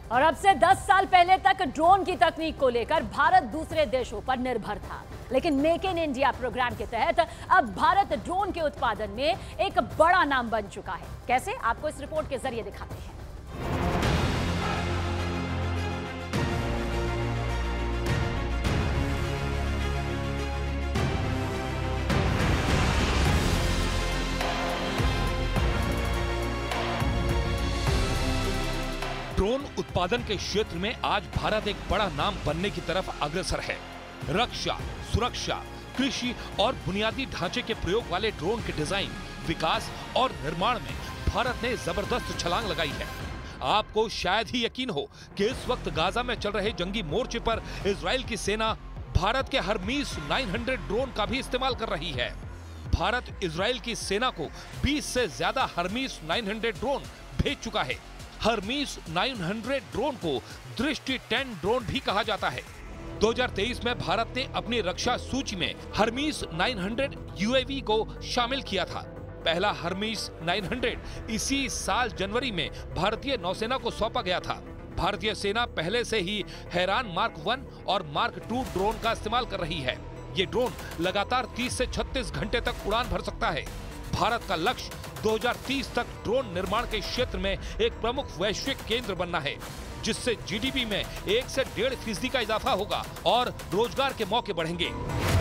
और अब से 10 साल पहले तक ड्रोन की तकनीक को लेकर भारत दूसरे देशों पर निर्भर था, लेकिन मेक इन इंडिया प्रोग्राम के तहत अब भारत ड्रोन के उत्पादन में एक बड़ा नाम बन चुका है। कैसे, आपको इस रिपोर्ट के जरिए दिखाते हैं। ड्रोन उत्पादन के क्षेत्र में आज भारत एक बड़ा नाम बनने की तरफ अग्रसर है। रक्षा, सुरक्षा, कृषि और बुनियादी ढांचे के प्रयोग वाले ड्रोन के डिजाइन, विकास और निर्माण में भारत ने जबरदस्त छलांग लगाई है। आपको शायद ही यकीन हो कि इस वक्त गाजा में चल रहे जंगी मोर्चे पर इजराइल की सेना भारत के हरमीस 900 ड्रोन का भी इस्तेमाल कर रही है। भारत इजराइल की सेना को 20 से ज्यादा हरमीस 900 ड्रोन भेज चुका है। हरमीस 900 ड्रोन को दृष्टि 10 ड्रोन भी कहा जाता है। 2023 में भारत ने अपनी रक्षा सूची में हरमीस 900 यूएवी को शामिल किया था। पहला हरमीस 900 इसी साल जनवरी में भारतीय नौसेना को सौंपा गया था। भारतीय सेना पहले से ही हैरान मार्क 1 और मार्क 2 ड्रोन का इस्तेमाल कर रही है। ये ड्रोन लगातार 30 से 36 घंटे तक उड़ान भर सकता है। भारत का लक्ष्य 2030 तक ड्रोन निर्माण के क्षेत्र में एक प्रमुख वैश्विक केंद्र बनना है, जिससे जीडीपी में 1 से 1.5% का इजाफा होगा और रोजगार के मौके बढ़ेंगे।